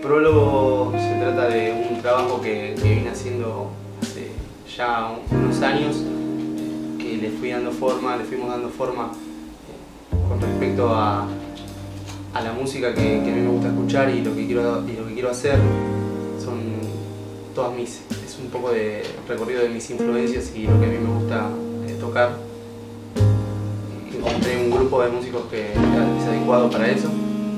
prólogo se trata de un trabajo que vine haciendo hace ya unos años, que le fuimos dando forma con respecto a la música que a mí me gusta escuchar y lo que quiero hacer. Son todas es un poco de recorrido de mis influencias y lo que a mí me gusta tocar. Encontré un grupo de músicos que es adecuado para eso.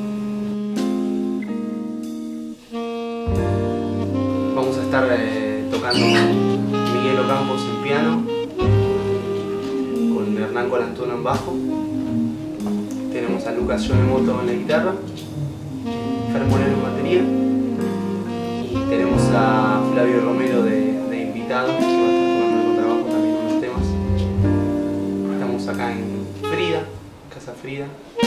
Vamos a estar tocando con Miguel Ocampos en piano, con Hernán Colantuono en bajo, tenemos a Lucas Yonemoto en la guitarra, Fer Moreno en batería y tenemos a Flavio Romero de invitado, que va a estar tocando el contrabajo también en unos temas. Estamos acá en Frida, Casa Frida.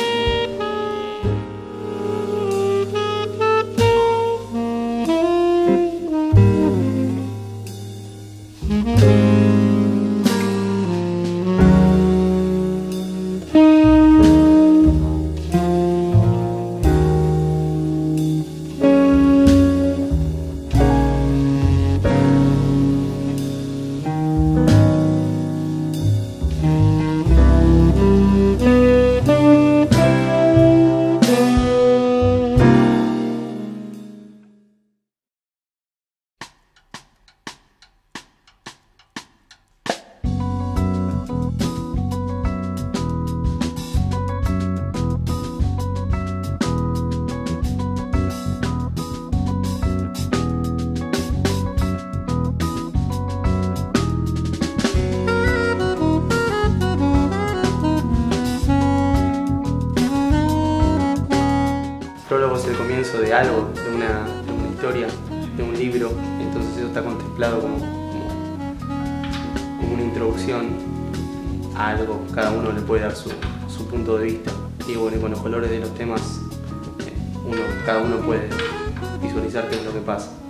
El prólogo es el comienzo de algo, de una historia, de un libro, entonces eso está contemplado como una introducción a algo. Cada uno le puede dar su punto de vista y bueno, y con los colores de los temas cada uno puede visualizar qué es lo que pasa.